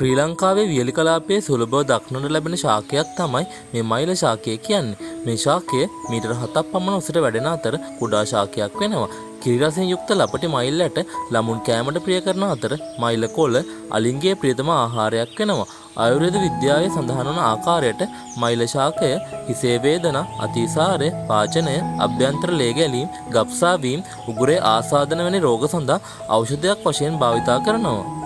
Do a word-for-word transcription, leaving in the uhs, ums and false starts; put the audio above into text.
ශ්‍රී ලංකාවේ වියලි කලාපයේ සුලභව දක්නට ලැබෙන ශාකයක් තමයි මේ මයිල ශාකය කියන්නේ. මේ ශාකය මීටර හතක් පමණ උසට වැඩෙන අතර කුඩා ශාකයක් වෙනවා. කිරි රසයෙන් යුක්ත ලපටි මයිලට ළමුන් කෑමට ප්‍රිය කරන අතර මයිල කොළ අලින්ගේ ප්‍රියතම ආහාරයක් වෙනවා. ආයුර්වේද විද්‍යාවේ සඳහන් වන ආකාරයට මයිල ශාකය හිසේ වේදනා, අතිසාරය, පාචනය, අභ්‍යන්තර ලේ ගැලීම්, ගබ්සා වීම, උගුරේ ආසාදන වැනි රෝග සඳහා ඖෂධයක් වශයෙන් භාවිතා කරනවා.